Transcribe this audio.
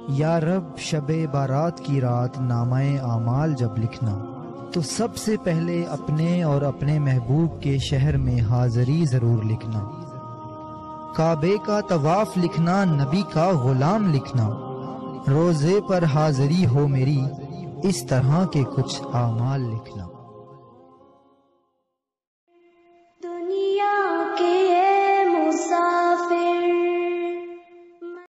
या रब शबे बारात की रात नामाए आमाल जब लिखना, तो सबसे पहले अपने और अपने महबूब के शहर में हाज़री ज़रूर लिखना। काबे का तवाफ लिखना, नबी का गुलाम लिखना, रोज़े पर हाज़री हो मेरी, इस तरह के कुछ आमाल लिखना।